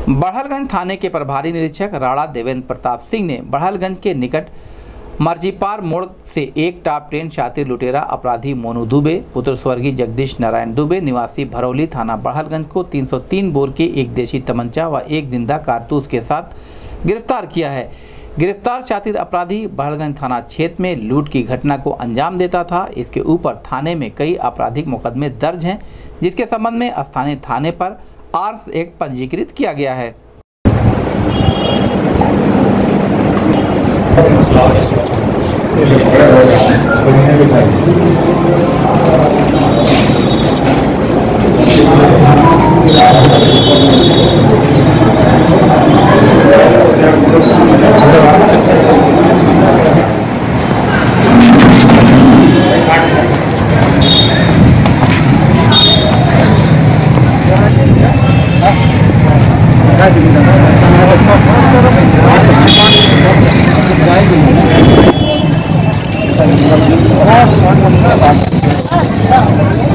बड़हलगंज थाने के प्रभारी निरीक्षक राणा देवेंद्र प्रताप सिंह ने बड़हलगंज के निकट मर्जीपार मोड़ से एक टॉप 10 शातिर लुटेरा अपराधी मोनू दुबे पुत्र स्वर्गीय जगदीश नारायण दुबे निवासी भरौली थाना बड़हलगंज को 303 बोर के एक देशी तमंचा व एक जिंदा कारतूस के साथ गिरफ्तार किया है। गिरफ्तार शातिर अपराधी बड़हलगंज थाना क्षेत्र में लूट की घटना को अंजाम देता था। इसके ऊपर थाने में कई आपराधिक मुकदमे दर्ज हैं, जिसके संबंध में स्थानीय थाने पर आर्म्स एक्ट पंजीकृत किया गया है। Gracias.